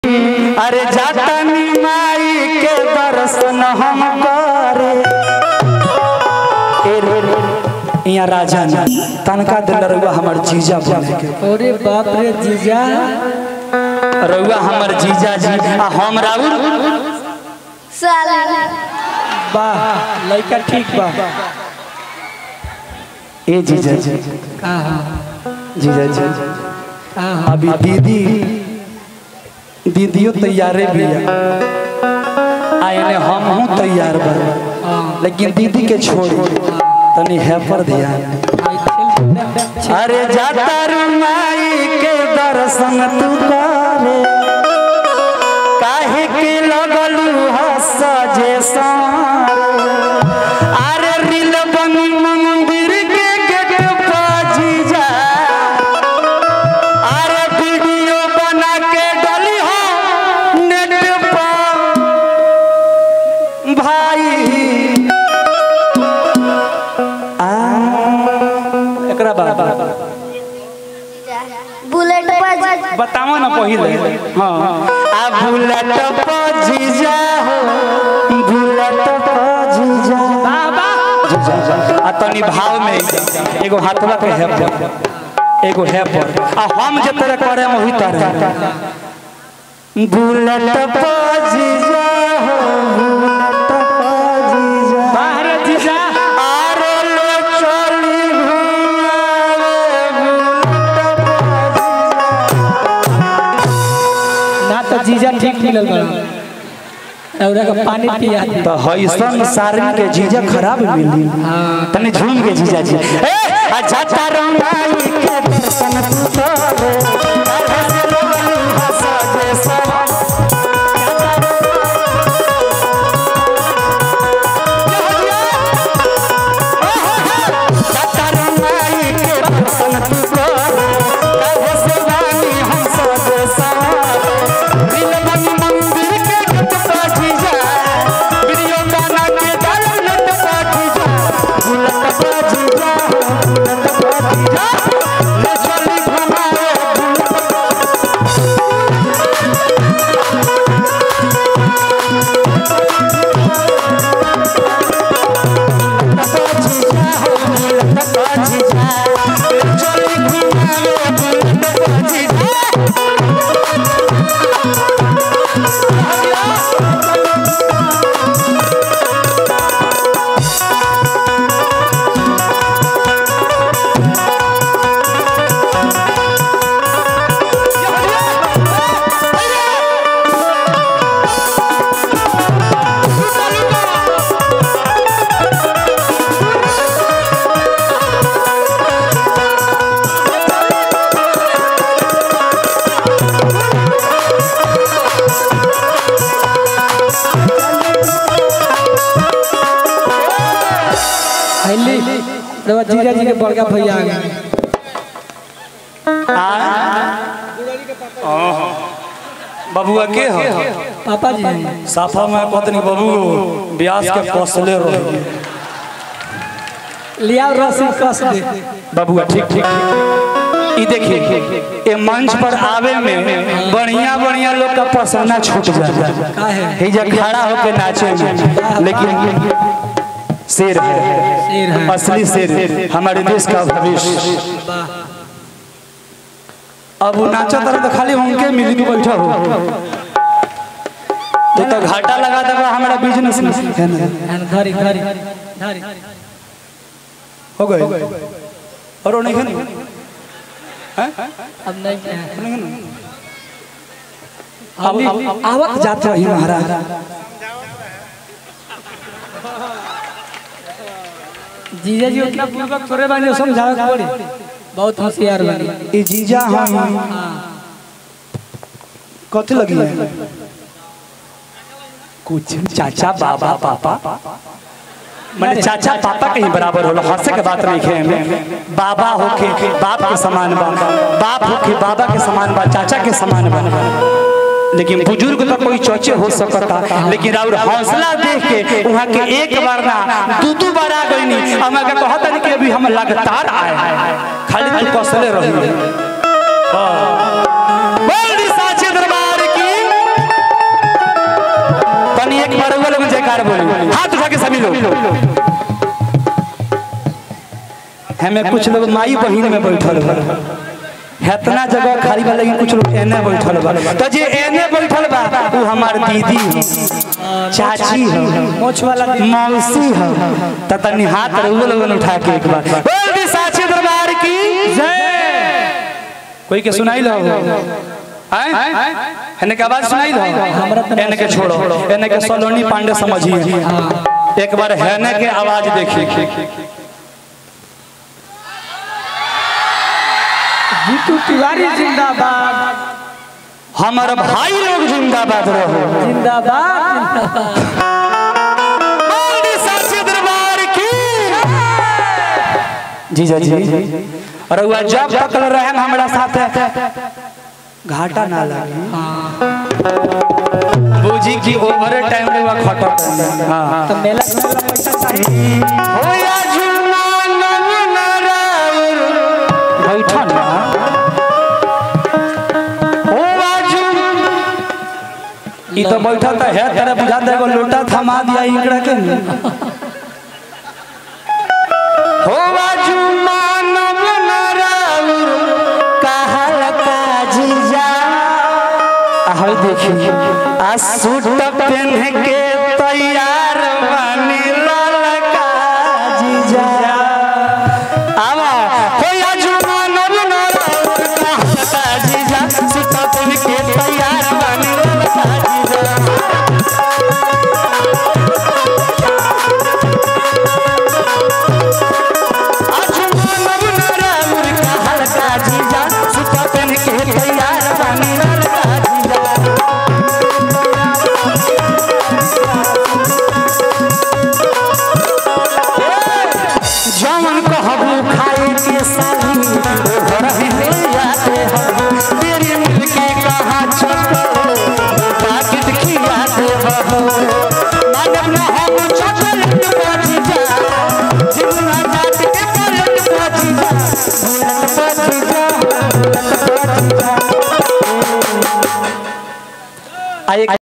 अरे जातनी माई के दर्शन हम करे यहाँ राजा ने तनका दिल रउआ हमर जीजा बने के। अरे बाप रे जीजा रउआ हमर जीजा जी आ हम राउर साला वाह लड़का ठीक बा। ए जीजा जी जीजा जी अभी दीदियों तैयारे भी आने हम हूँ तैयार बा लेकिन दीदी के छोड़ी तनी है पर ध्यान। अरे जाता रुमाई के दर्शन तू करे काहे के लगलू हस जे अरे रील बनी मंदिर के गेट पर जीजा अरे वीडियो बना के डाली हो नेट पर भाई बुलेट पर बताओ ना पहिले। हाँ आ बुलेट पर जीजा हो बुलेट पर जीजा बाबा आ तनी भाव में एगो हाथवा के है पर एगो है पर आ हम जे तरह करे वही तरह बुलेट पर जीजा हो बुलेट पर जीजा बाहर जीजा आरो ले चली जीजा ठीक मिलल बा और का पानी पिया तो हईसन सारन के जीजा खराब मिली तने झूम के जीजा जी ए अच्छा तरंगाई के दर्शन तू करे काहे से लोगन हंसा जे सब तरंगाई के दर्शन तू करे काहे से वानी हंसा जे सब जीजा जी के बड़का भैया आ गए बबुआ के हो पापा जी साफा में पत्नी बबू ब्यास के फसले रह लिया रस्सी कस दे बबुआ ठीक ठीक ई देखिए ये मंच पर आवे में बढ़िया बढ़िया लोग का पसीना छूट जाता है जे खड़ा होके नाचे में लेकिन शेर है असली शेर हमारे देश का भविष्य। अब वो नाचा तरह तो खाली उनके मिली तू बैठा हो तो घाटा लगा देगा हमारा बिजनेस में धरी धरी धरी हो गए और नहीं है अब नहीं अब आवत जात रही महाराज जीजा जी उतना पूर्वक थोड़े बानी समझावे के पड़ी बहुत होशियार बानी ई जीजा हम कथि लगी है कुछ चाचा बाबा पापा माने चाचा पापा के ही बराबर होला हंसे के बात नहीं है में बाबा होके बाप के समान बा बाप होके बाबा के समान बा चाचा के समान बा लेकिन बुजुर्ग तो कोई चौचे हो सकता लेकिन और हौसला देख के वहाँ के एक बार ना दू बार आ गई नहीं हम अगर कहता नहीं कि अभी हम लगातार आए खाली तू कसले रही बोल साचे दरबार की लोग हमें कुछ लोग माई बहिन में बैठल बा इतना जगह खाली बा लेकिन कुछ लोग एने बैठल बा तो जे एने बैठल बा वो हमार दीदी है चाची है मोछ वाला मौसी है त तनी हाथ रउआ लोगन उठा के एक बार बोल दी साचे दरबार की जय कोई के सुनाई लो एने के आवाज सुनाई लो एने के छोड़ो एने के सोलोनी पांडे समझिए एक बार हेने के आवाज देखिए जीतू तिवारी जिंदाबाद हमारे भाई लोग जिंदाबाद रहो जिंदाबाद साचे दरबार की जी जी जी और वो जब तक रहे हमारा साथ घाटा ना लगे बूजी की ओवर टाइम में वो खटक हां तो मेला पैसा चाहिए हो या जुना नराउर बैठा ना ओ बाजू ई तो बैठा त है तेरे बुझा देगो लोटा थमा दिया इकड़ा के हो बाजू मानव नराउर कहल का जीजा आहो देखिए आ सूट पहन के तैयार बनी ललका जीजा आवा हो या जुमा नव नराउर कहल का जीजा सूट पहन के तैयार बनी ललका जीजा जवन कहबू खाए के साली घर में आते हबू तेरी मिलके कहाँ चको पाकिट खिलाते हबू मानव ना हम चॉकलेट पहुंच जा जितना जात के पलट पहुंच जा